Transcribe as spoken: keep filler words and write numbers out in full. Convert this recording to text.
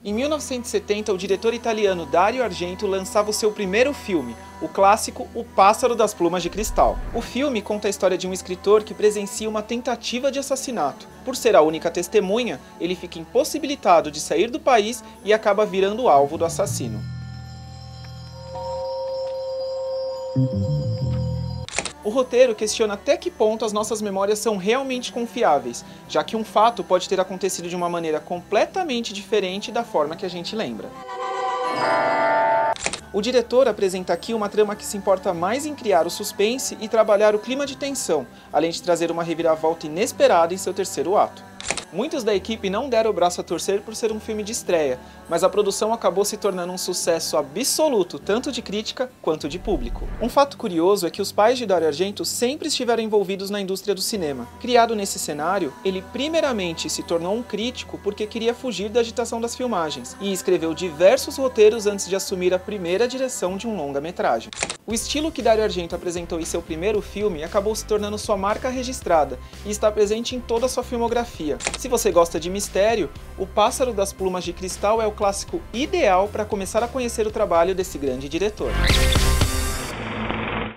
Em mil novecentos e setenta, o diretor italiano Dario Argento lançava o seu primeiro filme, o clássico O Pássaro das Plumas de Cristal. O filme conta a história de um escritor que presencia uma tentativa de assassinato. Por ser a única testemunha, ele fica impossibilitado de sair do país e acaba virando alvo do assassino. O roteiro questiona até que ponto as nossas memórias são realmente confiáveis, já que um fato pode ter acontecido de uma maneira completamente diferente da forma que a gente lembra. O diretor apresenta aqui uma trama que se importa mais em criar o suspense e trabalhar o clima de tensão, além de trazer uma reviravolta inesperada em seu terceiro ato. Muitos da equipe não deram o braço a torcer por ser um filme de estreia, mas a produção acabou se tornando um sucesso absoluto, tanto de crítica quanto de público. Um fato curioso é que os pais de Dario Argento sempre estiveram envolvidos na indústria do cinema. Criado nesse cenário, ele primeiramente se tornou um crítico porque queria fugir da agitação das filmagens, e escreveu diversos roteiros antes de assumir a primeira direção de um longa-metragem. O estilo que Dario Argento apresentou em seu primeiro filme acabou se tornando sua marca registrada e está presente em toda a sua filmografia. Se você gosta de mistério, O Pássaro das Plumas de Cristal é o clássico ideal para começar a conhecer o trabalho desse grande diretor.